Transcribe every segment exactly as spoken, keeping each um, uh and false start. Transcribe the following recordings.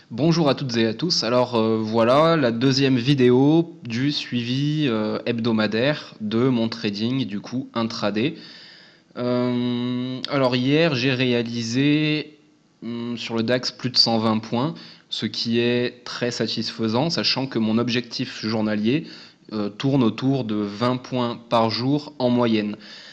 Bonjour à toutes et à tous. Alors euh, voilà la deuxième vidéo du suivi euh, hebdomadaire de mon trading du coup intraday. Euh, alors hier j'ai réalisé hum, sur le DAX plus de cent vingt points, ce qui est très satisfaisant, sachant que mon objectif journalier euh, tourne autour de vingt points par jour en moyenne.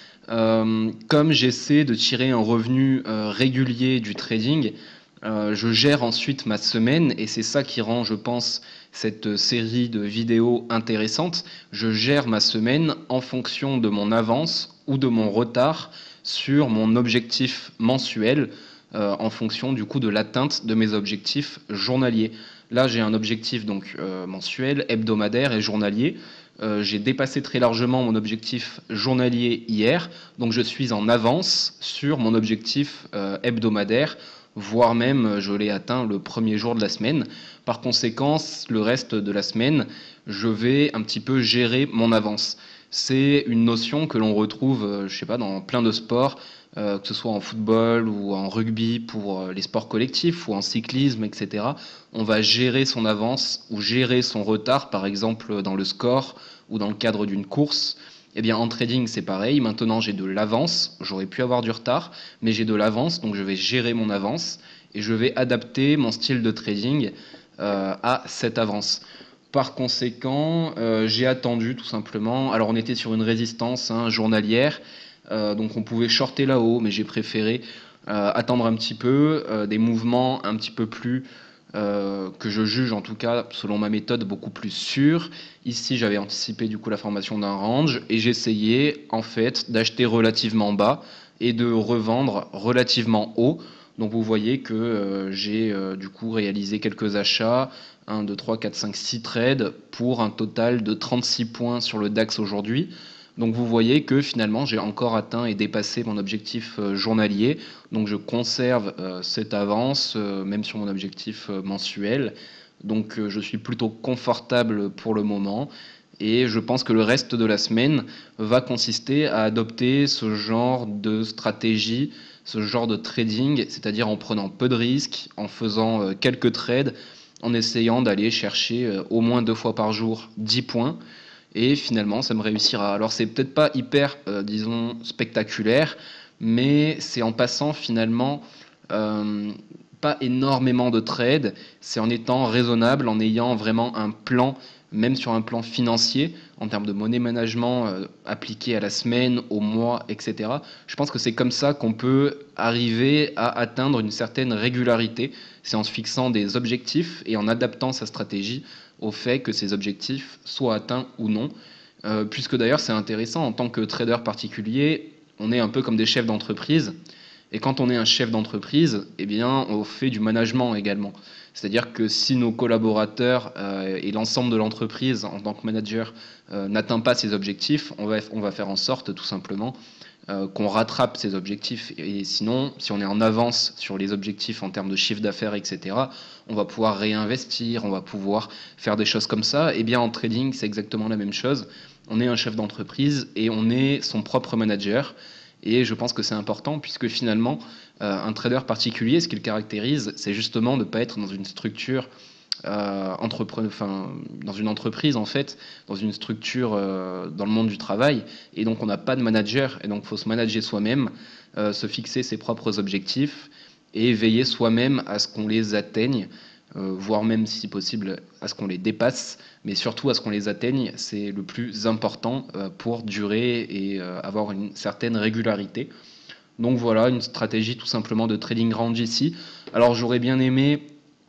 Euh, comme j'essaie de tirer un revenu euh, régulier du trading, euh, je gère ensuite ma semaine et c'est ça qui rend, je pense, cette série de vidéos intéressante. Je gère ma semaine en fonction de mon avance ou de mon retard sur mon objectif mensuel, euh, en fonction du coup de l'atteinte de mes objectifs journaliers. Là, j'ai un objectif donc euh, mensuel, hebdomadaire et journalier. Euh, j'ai dépassé très largement mon objectif journalier hier, donc je suis en avance sur mon objectif euh, hebdomadaire, voire même euh, je l'ai atteint le premier jour de la semaine. Par conséquent, le reste de la semaine, je vais un petit peu gérer mon avance. C'est une notion que l'on retrouve, euh, je sais pas, dans plein de sports, euh, que ce soit en football ou en rugby pour euh, les sports collectifs ou en cyclisme, et cetera. On va gérer son avance ou gérer son retard, par exemple dans le score ou dans le cadre d'une course. Eh bien, en trading, c'est pareil. Maintenant, j'ai de l'avance. J'aurais pu avoir du retard, mais j'ai de l'avance, donc je vais gérer mon avance et je vais adapter mon style de trading euh, à cette avance. Par conséquent, euh, j'ai attendu tout simplement. Alors, on était sur une résistance hein, journalière, euh, donc on pouvait shorter là-haut, mais j'ai préféré euh, attendre un petit peu, euh, des mouvements un petit peu plus euh, que je juge en tout cas selon ma méthode beaucoup plus sûre. Ici j'avais anticipé du coup la formation d'un range et j'essayais en fait d'acheter relativement bas et de revendre relativement haut. Donc vous voyez que euh, j'ai euh, du coup réalisé quelques achats, un, deux, trois, quatre, cinq, six trades pour un total de trente-six points sur le DAX aujourd'hui. Donc vous voyez que finalement j'ai encore atteint et dépassé mon objectif euh, journalier. Donc je conserve euh, cette avance euh, même sur mon objectif euh, mensuel. Donc euh, je suis plutôt confortable pour le moment. Et je pense que le reste de la semaine va consister à adopter ce genre de stratégie, ce genre de trading, c'est-à-dire en prenant peu de risques, en faisant euh, quelques trades, en essayant d'aller chercher euh, au moins deux fois par jour dix points. Et finalement, ça me réussira. Alors, c'est peut-être pas hyper, euh, disons, spectaculaire, mais c'est en passant finalement euh, pas énormément de trades, c'est en étant raisonnable, en ayant vraiment un plan, même sur un plan financier, en termes de money management euh, appliqué à la semaine, au mois, et cetera. Je pense que c'est comme ça qu'on peut arriver à atteindre une certaine régularité. C'est en se fixant des objectifs et en adaptant sa stratégie au fait que ces objectifs soient atteints ou non. Euh, puisque d'ailleurs c'est intéressant, en tant que trader particulier, on est un peu comme des chefs d'entreprise. Et quand on est un chef d'entreprise, eh bien, on fait du management également. C'est-à-dire que si nos collaborateurs euh, et l'ensemble de l'entreprise en tant que manager euh, n'atteint pas ces objectifs, on va, on va faire en sorte tout simplement euh, qu'on rattrape ces objectifs. Et sinon, si on est en avance sur les objectifs en termes de chiffre d'affaires, et cetera, on va pouvoir réinvestir, on va pouvoir faire des choses comme ça. Et bien en trading, c'est exactement la même chose. On est un chef d'entreprise et on est son propre manager. Et je pense que c'est important puisque finalement, euh, un trader particulier, ce qu'il caractérise, c'est justement de ne pas être dans une structure euh, entrepre- enfin, dans une entreprise en fait, dans une structure euh, dans le monde du travail, et donc on n'a pas de manager, et donc il faut se manager soi-même, euh, se fixer ses propres objectifs et veiller soi-même à ce qu'on les atteigne, euh, voire même si possible à ce qu'on les dépasse, mais surtout à ce qu'on les atteigne, c'est le plus important euh, pour durer et euh, avoir une certaine régularité. Donc voilà, une stratégie tout simplement de trading range ici. Alors j'aurais bien aimé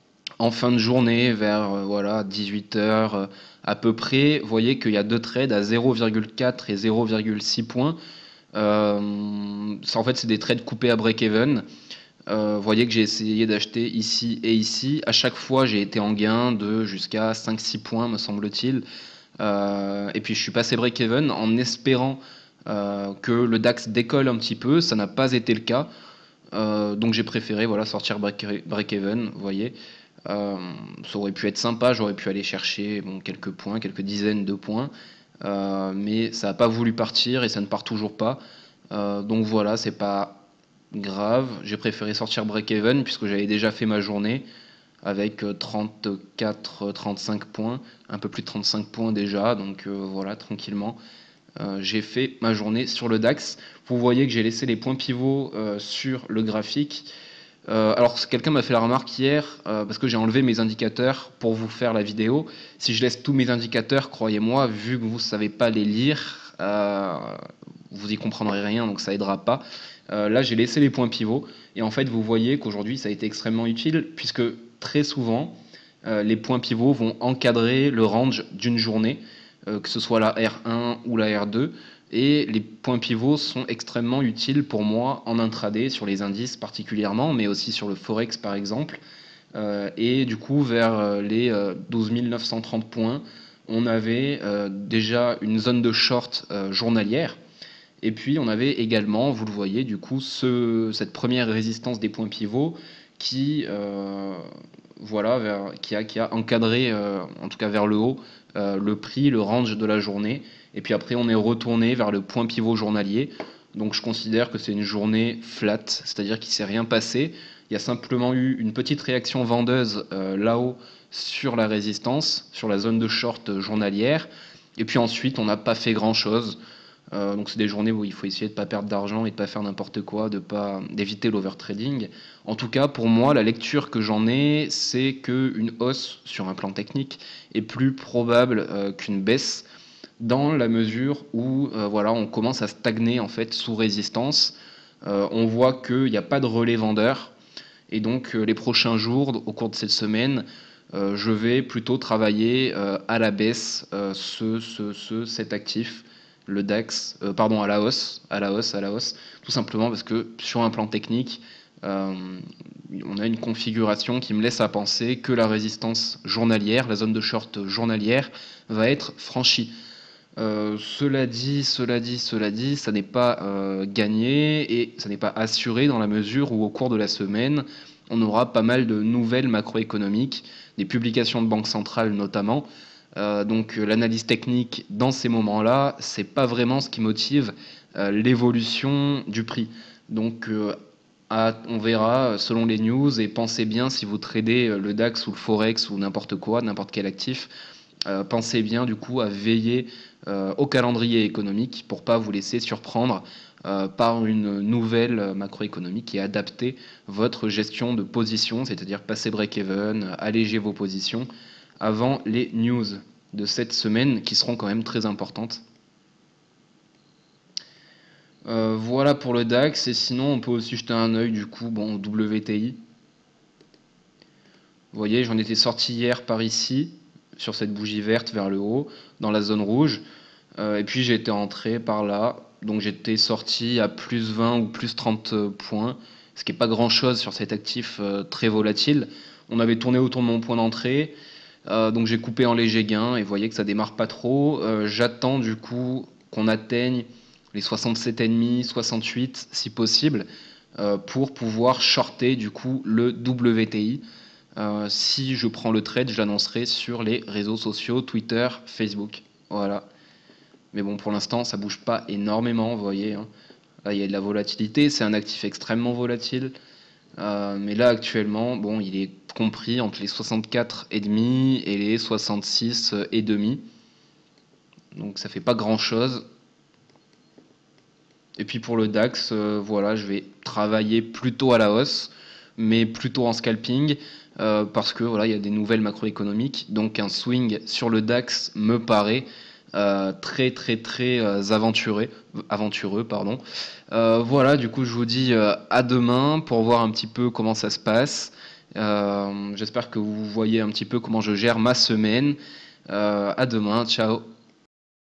en fin de journée, vers euh, voilà, dix-huit heures euh, à peu près, vous voyez qu'il y a deux trades à zéro virgule quatre et zéro virgule six points. Euh, ça, en fait, c'est des trades coupés à break-even. Euh, vous voyez que j'ai essayé d'acheter ici et ici. À chaque fois, j'ai été en gain de jusqu'à cinq six points, me semble-t-il. Euh, et puis, je suis passé break-even en espérant euh, que le DAX décolle un petit peu. Ça n'a pas été le cas. Euh, donc, j'ai préféré voilà, sortir break-even, vous voyez. Euh, ça aurait pu être sympa, j'aurais pu aller chercher bon, quelques points, quelques dizaines de points, euh, mais ça n'a pas voulu partir et ça ne part toujours pas. Euh, donc voilà, c'est pas grave. J'ai préféré sortir break-even puisque j'avais déjà fait ma journée. avec trente-quatre trente-cinq points, un peu plus de trente-cinq points déjà, donc euh, voilà, tranquillement. Euh, j'ai fait ma journée sur le DAX. Vous voyez que j'ai laissé les points pivots euh, sur le graphique. Euh, alors quelqu'un m'a fait la remarque hier, euh, parce que j'ai enlevé mes indicateurs pour vous faire la vidéo. Si je laisse tous mes indicateurs, croyez-moi, vu que vous ne savez pas les lire, euh, vous y comprendrez rien, donc ça aidera pas. Euh, là j'ai laissé les points pivots, et en fait vous voyez qu'aujourd'hui ça a été extrêmement utile, puisque très souvent euh, les points pivots vont encadrer le range d'une journée, euh, que ce soit la R un ou la R deux. Et les points pivots sont extrêmement utiles pour moi en intraday, sur les indices particulièrement, mais aussi sur le Forex par exemple. Euh, et du coup, vers les euh, douze mille neuf cent trente points, on avait euh, déjà une zone de short euh, journalière. Et puis on avait également, vous le voyez, du coup, ce, cette première résistance des points pivots qui, euh, voilà, vers, qui, a, qui a encadré, euh, en tout cas vers le haut, euh, le prix, le range de la journée. Et puis après, on est retourné vers le point pivot journalier. Donc je considère que c'est une journée flat, c'est-à-dire qu'il ne s'est rien passé. Il y a simplement eu une petite réaction vendeuse euh, là-haut sur la résistance, sur la zone de short journalière. Et puis ensuite, on n'a pas fait grand-chose. Euh, donc c'est des journées où il faut essayer de ne pas perdre d'argent et de ne pas faire n'importe quoi, de pas d'éviter l'overtrading. En tout cas, pour moi, la lecture que j'en ai, c'est qu'une hausse sur un plan technique est plus probable euh, qu'une baisse, dans la mesure où euh, voilà, on commence à stagner en fait sous résistance. Euh, on voit qu'il n'y a pas de relais vendeur, et donc euh, les prochains jours, au cours de cette semaine, euh, je vais plutôt travailler euh, à la baisse euh, ce, ce, ce, cet actif, le DAX, euh, pardon, à la hausse, à la hausse, à la hausse, tout simplement parce que sur un plan technique, euh, on a une configuration qui me laisse à penser que la résistance journalière, la zone de short journalière, va être franchie. Euh, cela dit, cela dit, cela dit, ça n'est pas euh, gagné, et ça n'est pas assuré, dans la mesure où au cours de la semaine, on aura pas mal de nouvelles macroéconomiques, des publications de banques centrales notamment. Euh, donc euh, l'analyse technique dans ces moments-là, c'est pas vraiment ce qui motive euh, l'évolution du prix. Donc euh, à, on verra selon les news, et pensez bien, si vous tradez le DAX ou le Forex ou n'importe quoi, n'importe quel actif, euh, pensez bien du coup à veiller euh, au calendrier économique pour pas vous laisser surprendre euh, par une nouvelle macroéconomique, et adapter votre gestion de position, c'est-à-dire passer break-even, alléger vos positions avant les news de cette semaine qui seront quand même très importantes. Euh, voilà pour le DAX, et sinon on peut aussi jeter un œil du coup bon, au W T I. Vous voyez, j'en étais sorti hier par ici, sur cette bougie verte vers le haut, dans la zone rouge, euh, et puis j'ai été entré par là, donc j'étais sorti à plus vingt ou plus trente points, ce qui n'est pas grand chose sur cet actif euh, très volatile. On avait tourné autour de mon point d'entrée, euh, donc j'ai coupé en léger gain, et vous voyez que ça démarre pas trop. Euh, j'attends du coup qu'on atteigne les soixante-sept virgule cinq, soixante-huit si possible, euh, pour pouvoir shorter du coup le W T I. Euh, si je prends le trade, je l'annoncerai sur les réseaux sociaux, Twitter, Facebook. Voilà. Mais bon, pour l'instant, ça bouge pas énormément, vous voyez. Hein. Là, il y a de la volatilité, c'est un actif extrêmement volatile. Euh, mais là, actuellement, bon, il est compris entre les soixante-quatre virgule cinq et les soixante-six virgule cinq. Donc ça fait pas grand-chose. Et puis pour le DAX, euh, voilà, je vais travailler plutôt à la hausse, mais plutôt en scalping, euh, parce que voilà, il y a des nouvelles macroéconomiques. Donc un swing sur le DAX me paraît euh, très très très euh, aventureux, aventureux, pardon. Euh, voilà, du coup, je vous dis euh, à demain pour voir un petit peu comment ça se passe. Euh, j'espère que vous voyez un petit peu comment je gère ma semaine. Euh, à demain, ciao.